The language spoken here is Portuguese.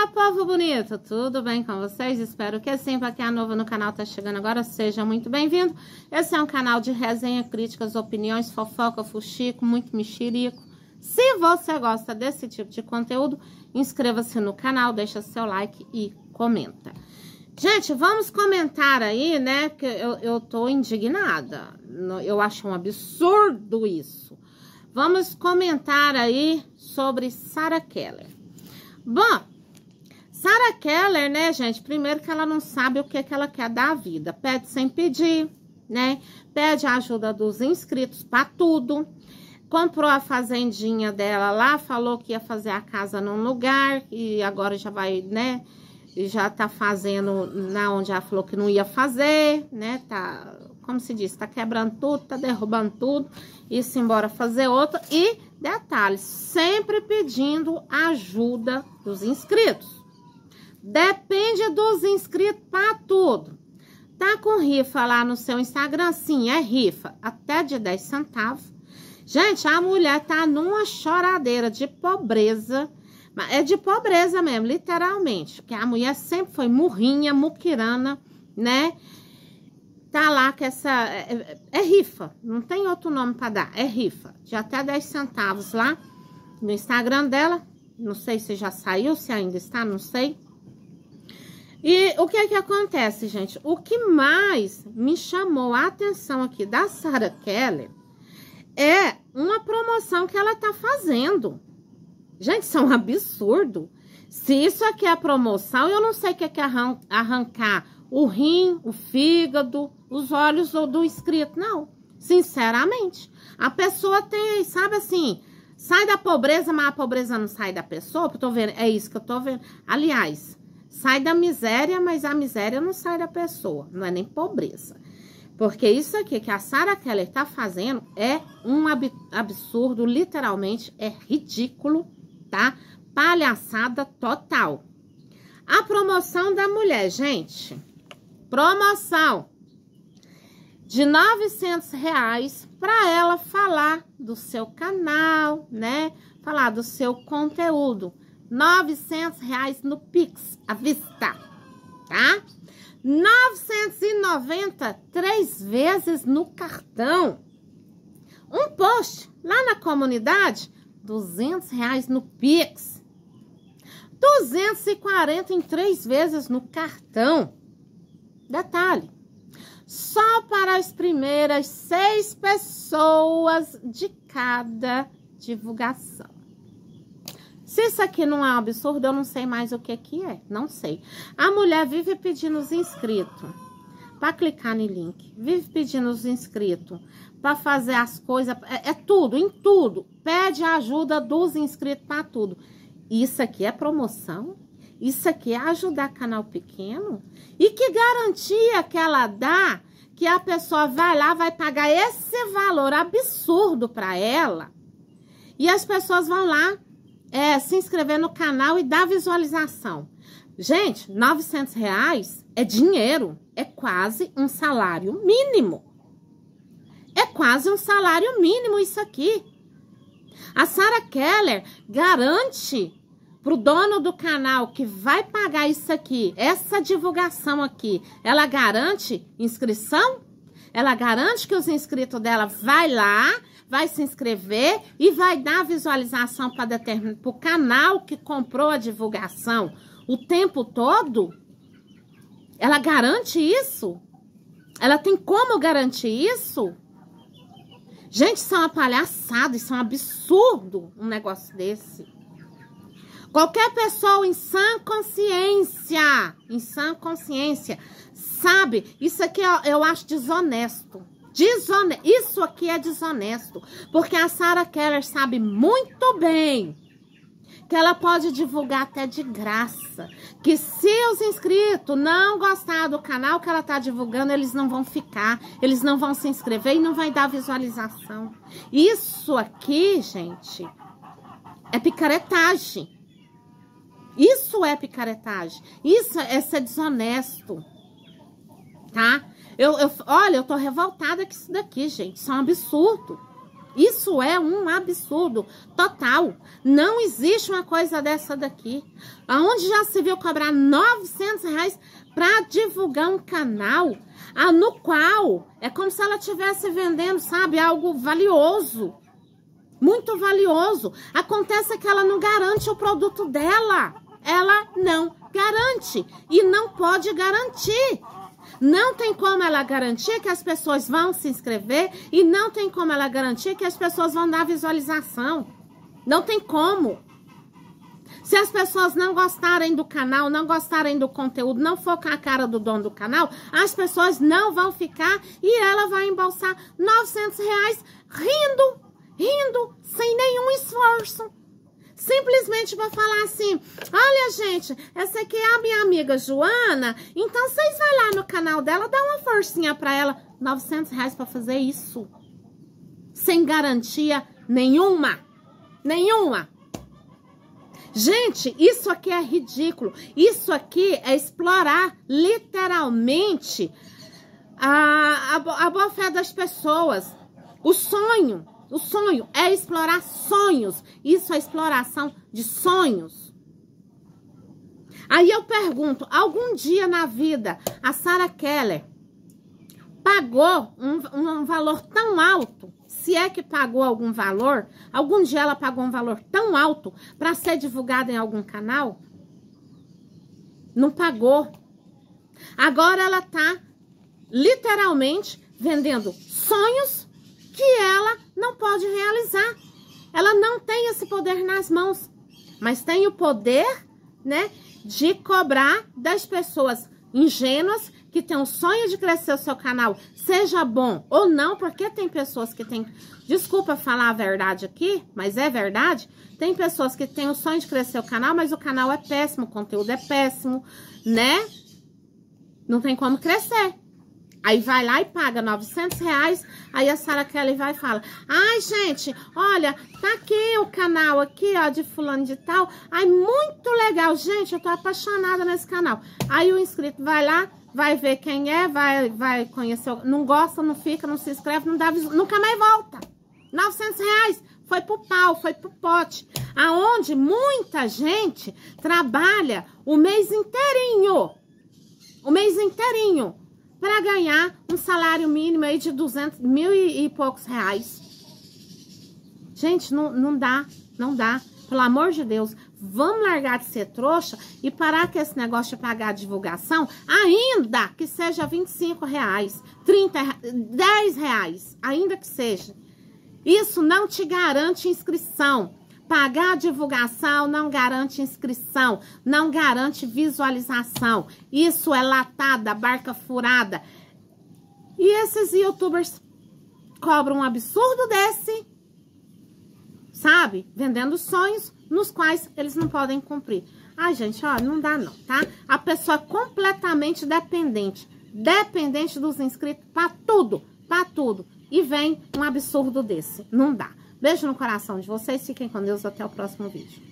povo bonito, tudo bem com vocês? Espero que sim. Pra quem é novo no canal, tá chegando agora, seja muito bem-vindo. Esse é um canal de resenha, críticas, opiniões, fofoca, fuxico, muito mexerico. Se você gosta desse tipo de conteúdo, inscreva-se no canal, deixa seu like e comenta. Gente, vamos comentar aí, né, porque eu tô indignada. Eu acho um absurdo isso. Vamos comentar aí sobre Sarah Keller. Bom, Sarah Keller, né, gente, primeiro que ela não sabe o que ela quer da vida. Pede sem pedir, né, pede a ajuda dos inscritos para tudo. Comprou a fazendinha dela lá, falou que ia fazer a casa num lugar e agora já vai, né, já tá fazendo na onde ela falou que não ia fazer, né, tá, como se diz, tá quebrando tudo, tá derrubando tudo, e se embora fazer outra. E detalhe, sempre pedindo ajuda dos inscritos. Depende dos inscritos para tudo. Tá com rifa lá no seu Instagram? Sim, é rifa, até de 10 centavos. Gente, a mulher tá numa choradeira de pobreza. É de pobreza mesmo, literalmente. Porque a mulher sempre foi murrinha, muquirana, né? Tá lá que essa... É rifa, não tem outro nome para dar. É rifa, de até 10 centavos lá no Instagram dela. Não sei se já saiu, se ainda está, não sei. E o que é que acontece, gente? O que mais me chamou a atenção aqui da Sarah Keller é uma promoção que ela tá fazendo. Gente, isso é um absurdo. Se isso aqui é promoção, eu não sei o que é arrancar o rim, o fígado, os olhos do inscrito. Não, sinceramente. A pessoa tem, sabe assim, sai da pobreza, mas a pobreza não sai da pessoa. Eu tô vendo, é isso que eu tô vendo. Aliás, sai da miséria, mas a miséria não sai da pessoa. Não é nem pobreza. Porque isso aqui que a Sarah Keller tá fazendo é um absurdo, literalmente, é ridículo, tá? Palhaçada total. A promoção da mulher, gente, promoção de R$900 para ela falar do seu canal, né? Falar do seu conteúdo. R$900 no Pix, à vista, tá? 990 3 vezes no cartão. Um post lá na comunidade, R$200 no Pix. 240 em 3 vezes no cartão. Detalhe, só para as primeiras 6 pessoas de cada divulgação. Se isso aqui não é um absurdo, eu não sei mais o que é. Não sei. A mulher vive pedindo os inscritos para clicar no link. Vive pedindo os inscritos para fazer as coisas. É tudo, em tudo. Pede a ajuda dos inscritos para tudo. Isso aqui é promoção? Isso aqui é ajudar canal pequeno? E que garantia que ela dá que a pessoa vai lá, vai pagar esse valor absurdo para ela? E as pessoas vão lá se inscrever no canal e dar visualização. Gente, R$900 é dinheiro. É quase um salário mínimo. É quase um salário mínimo isso aqui. A Sarah Keller garante pro dono do canal que vai pagar isso aqui, essa divulgação aqui, ela garante inscrição? Ela garante que os inscritos dela vai lá, vai se inscrever e vai dar visualização para o canal que comprou a divulgação o tempo todo? Ela garante isso? Ela tem como garantir isso? Gente, isso é uma palhaçada, isso é um absurdo, um negócio desse. Qualquer pessoa em sã consciência, sabe? Isso aqui eu acho desonesto. Isso aqui é desonesto, porque a Sarah Keller sabe muito bem que ela pode divulgar até de graça, que se os inscritos não gostar do canal que ela tá divulgando, eles não vão ficar, eles não vão se inscrever e não vai dar visualização. Isso aqui, gente, é picaretagem. Isso é picaretagem. Isso é ser desonesto, tá? Olha, eu tô revoltada com isso daqui, gente. Isso é um absurdo. Isso é um absurdo total. Não existe uma coisa dessa daqui. Aonde já se viu cobrar R$900 para divulgar um canal, no qual é como se ela estivesse vendendo, sabe, algo valioso. Muito valioso. Acontece que ela não garante o produto dela. Ela não garante. E não pode garantir. Não tem como ela garantir que as pessoas vão se inscrever e não tem como ela garantir que as pessoas vão dar visualização. Não tem como. Se as pessoas não gostarem do canal, não gostarem do conteúdo, não for com a cara do dono do canal, as pessoas não vão ficar e ela vai embolsar R$900 rindo, sem nenhum esforço. Simplesmente vou falar assim, olha gente, essa aqui é a minha amiga Joana, então vocês vão lá no canal dela, dá uma forcinha pra ela. R$900 pra fazer isso. Sem garantia nenhuma. Nenhuma. Gente, isso aqui é ridículo. Isso aqui é explorar literalmente a boa fé das pessoas. O sonho é explorar sonhos. Isso é exploração de sonhos. Aí eu pergunto, algum dia na vida a Sarah Keller pagou um valor tão alto? Se é que pagou algum valor, algum dia ela pagou um valor tão alto para ser divulgada em algum canal? Não pagou. Agora ela tá literalmente vendendo sonhos que ela não pode realizar. Ela não tem esse poder nas mãos, mas tem o poder, né, de cobrar das pessoas ingênuas que tem o sonho de crescer o seu canal, seja bom ou não, porque tem pessoas que têm, desculpa falar a verdade aqui, mas é verdade, tem pessoas que têm o sonho de crescer o canal, mas o canal é péssimo, o conteúdo é péssimo, né? Não tem como crescer. Aí vai lá e paga R$900, aí a Sarah Keller vai e fala, ai gente, olha, tá aqui o canal aqui, ó, de fulano de tal, ai muito legal, gente, eu tô apaixonada nesse canal. Aí o inscrito vai lá, vai ver quem é, vai conhecer, não gosta, não fica, não se inscreve, não dá nunca mais volta. R$900 foi pro pau, foi pro pote, aonde muita gente trabalha o mês inteirinho, para ganhar um salário mínimo aí de 200, mil e poucos reais. Gente, não dá. Pelo amor de Deus, vamos largar de ser trouxa e parar com esse negócio de pagar a divulgação, ainda que seja R$25, R$30, R$10, ainda que seja. Isso não te garante inscrição. Pagar a divulgação não garante inscrição, não garante visualização. Isso é latada, barca furada. E esses youtubers cobram um absurdo desse, sabe? Vendendo sonhos nos quais eles não podem cumprir. Ai, gente, ó, não dá não, tá? A pessoa é completamente dependente dos inscritos pra tudo. E vem um absurdo desse. Não dá. Beijo no coração de vocês, fiquem com Deus, até o próximo vídeo.